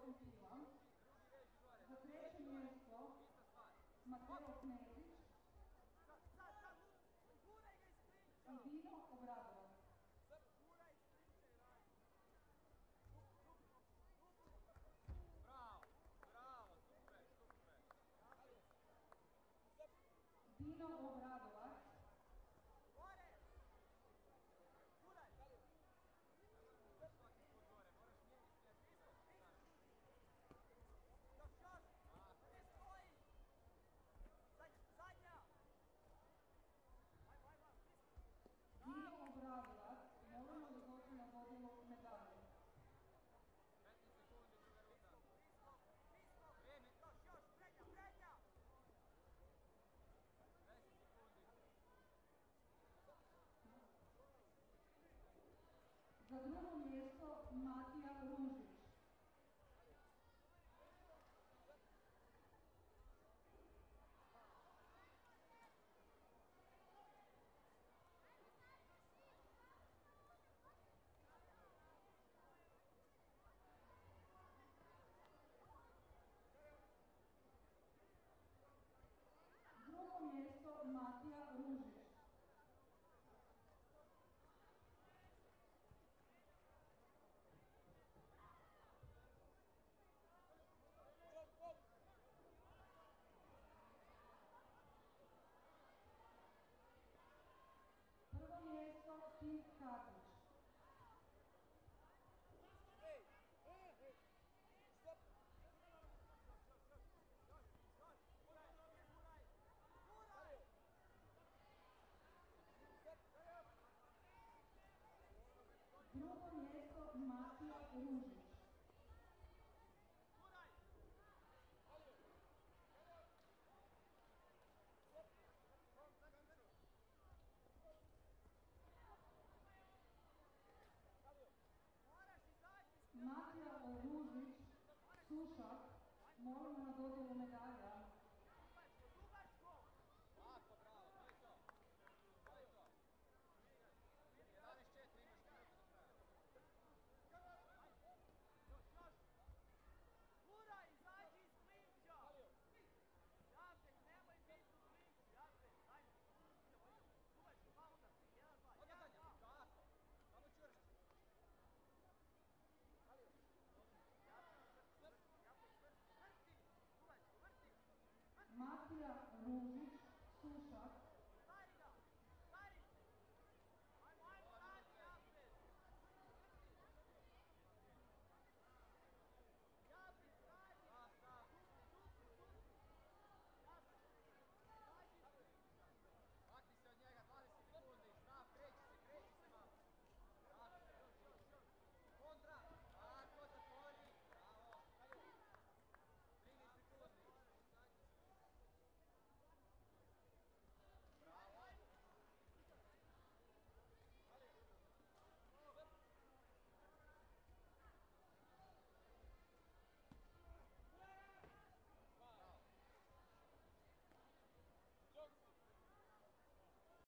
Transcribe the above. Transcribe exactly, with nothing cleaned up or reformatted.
Fila. Za treće mjesto Mateo Knezić i Dino Obradovac. Bravo, bravo, super, super. Dino Obradovac. Dino Obradovac, molimo da dođe na dodjelu medalje. petnaest sekundi, druga runda. Vreme. Još, još, prednja, prednja. deset sekundi. Za drugo mjesto Matija Ružić. Drugo mjesto Matija Ružić. Prvo mjesto Tim Karlić. Drugo mjesto Matija Ružić. Matija Ružić, Sušak, molimo na dodjelu medalja. Lako, bravo, to je to. To je to. jedanaest četiri imaš minutu do kraja. Još, još. Guraj, izađi iz klinča. Javtek, nemoj biti u klinču, Javtek, ajde. Idemo, idemo. Dugačko, malo udar. jedan, dva, jedan, dva. Kako? Samo čvršće. Matija Ružić,